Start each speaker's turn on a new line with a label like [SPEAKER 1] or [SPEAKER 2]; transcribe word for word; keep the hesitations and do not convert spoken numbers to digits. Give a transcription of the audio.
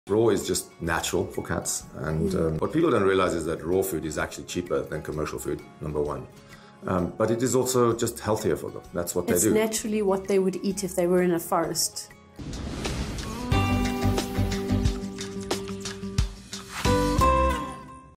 [SPEAKER 1] Raw is just natural for cats, and um, what people don't realize is that raw food is actually cheaper than commercial food, number one. Um, but it is also just healthier for them. That's what they
[SPEAKER 2] It's
[SPEAKER 1] do.
[SPEAKER 2] naturally what they would eat if they were in a forest.